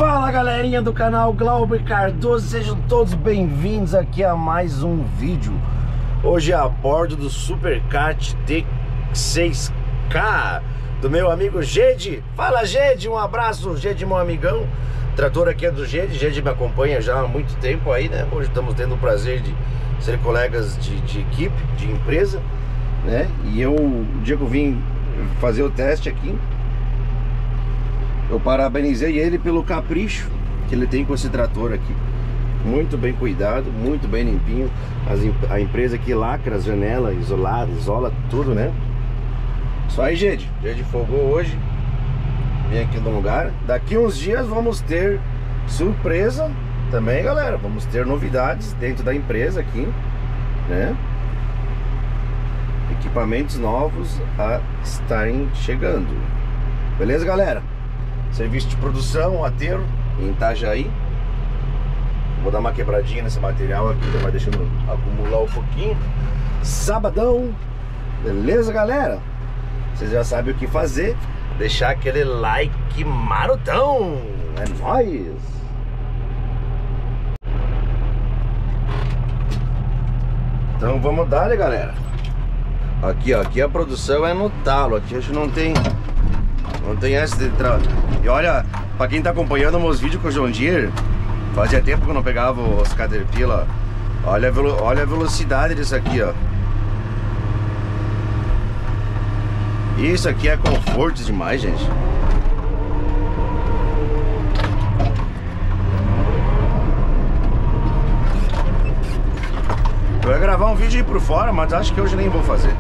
Fala galerinha do canal Glauber Cardoso, sejam todos bem-vindos aqui a mais um vídeo. Hoje a bordo do Supercat T6K do meu amigo Gede. Fala Gede, um abraço Gede, meu amigão. O trator aqui é do Gede, Gede me acompanha já há muito tempo aí, né? Hoje estamos tendo o prazer de ser colegas de equipe, de empresa, né? E o dia que eu vim fazer o teste aqui, eu parabenizei ele pelo capricho que ele tem com esse trator aqui. Muito bem cuidado, muito bem limpinho. A empresa aqui lacra as janelas, isola tudo, né? Isso aí, Gede. Gede folgou hoje. Vem aqui no lugar. Daqui uns dias vamos ter surpresa também, galera. Vamos ter novidades dentro da empresa aqui, né? Equipamentos novos a estarem chegando. Beleza, galera? Serviço de produção, ateiro em Itajaí. Vou dar uma quebradinha nesse material aqui, vai deixando acumular um pouquinho. Sabadão. Beleza, galera? Vocês já sabem o que fazer. Deixar aquele like marotão. É nóis! Então vamos dar, né, galera? Aqui, ó, aqui a produção é no talo. Aqui a gente não tem essa de entrar. E olha, pra quem tá acompanhando meus vídeos com o John Deere, fazia tempo que eu não pegava os Caterpillar. Olha a velocidade disso aqui, ó. Isso aqui é conforto demais, gente. Eu ia gravar um vídeo aí por fora, mas acho que hoje nem vou fazer.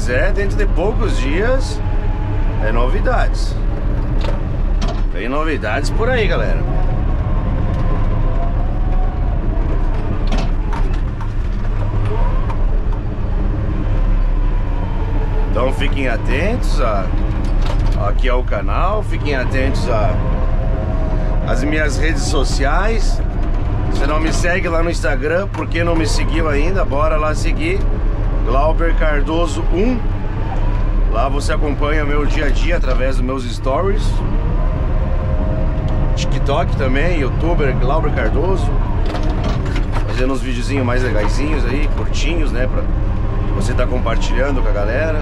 quiser, dentro de poucos dias é novidades. Tem novidades por aí, galera. Então fiquem atentos aqui ao canal, fiquem atentos às minhas redes sociais. Se não me segue lá no Instagram, por que não me seguiu ainda? Bora lá seguir, Glauber Cardoso 1. Lá você acompanha meu dia a dia através dos meus stories. TikTok também, youtuber Glauber Cardoso, fazendo uns videozinhos mais legaisinhos aí, curtinhos, né, pra você tá compartilhando com a galera.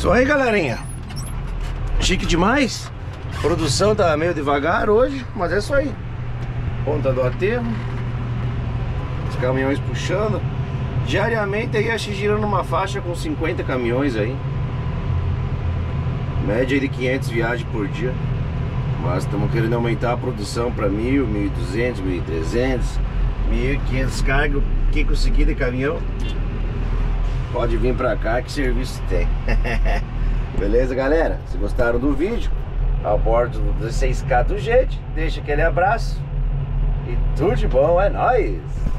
Isso aí, galerinha. Chique demais. A produção tá meio devagar hoje, mas é isso aí. Ponta do aterro. Os caminhões puxando. Diariamente aí acho que girando uma faixa com 50 caminhões aí. Média de 500 viagens por dia. Mas estamos querendo aumentar a produção para 1.000, 1.200, 1.300, 1.500 cargas. Quem conseguir de caminhão pode vir pra cá, que serviço tem. Beleza, galera? Se gostaram do vídeo, a bordo do 16K do Gede, deixa aquele abraço e tudo de bom, é nóis!